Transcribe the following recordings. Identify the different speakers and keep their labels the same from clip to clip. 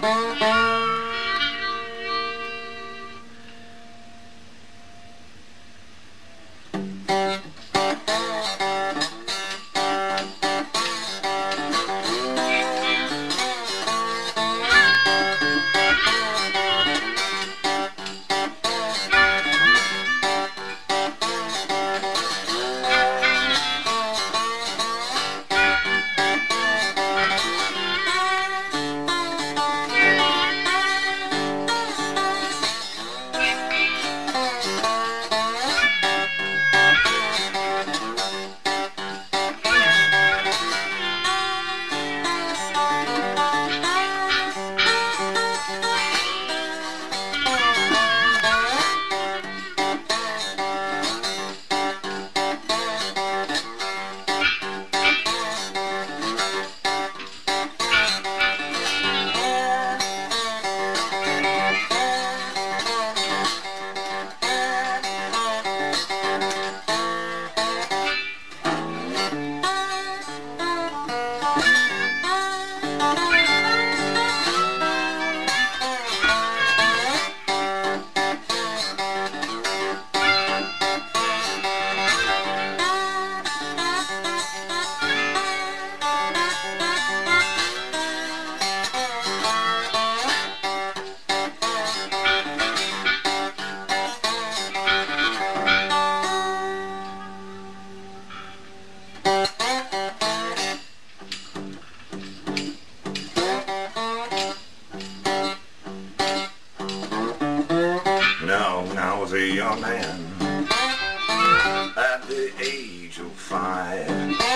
Speaker 1: When I was a young man, at the age of 5,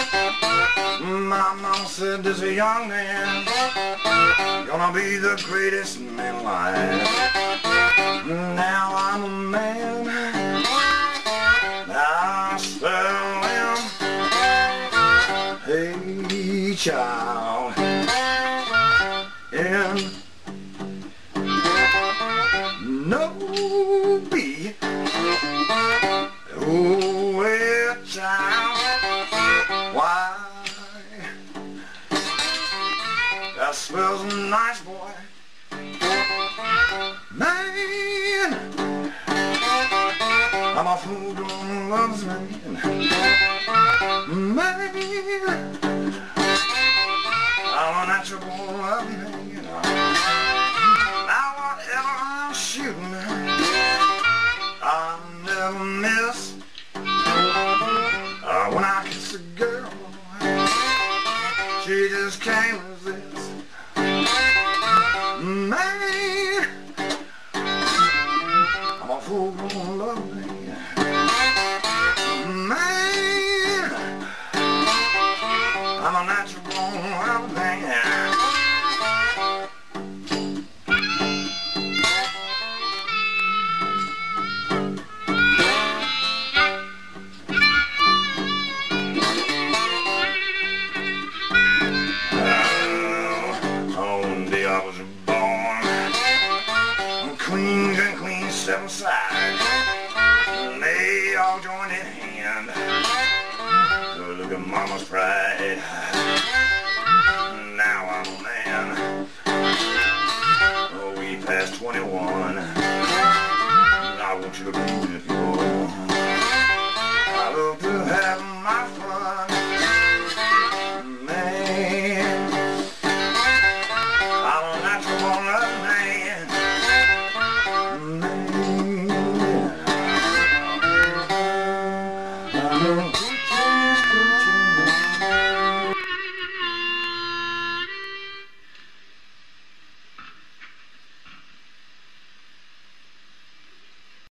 Speaker 1: my mom said, "This a young man, gonna be the greatest man alive." Now I'm a man, I still am. Hey child, and no be, oh well child, why? That spells nice, boy. Man, I'm a fool who loves man. Man, I'm a natural born love man. Now whatever I'm shooting, I'll never miss. When I kiss a girl, she just can't resist. Man, I'm a full-grown love man. Man, I'm a natural born love man. Queens and queens step aside, and they all join in hand to look at mama's pride. Now I'm a man, oh, we passed 21, and I want you to be with me. I love to have my fun, man. I'm a natural born love man. Man,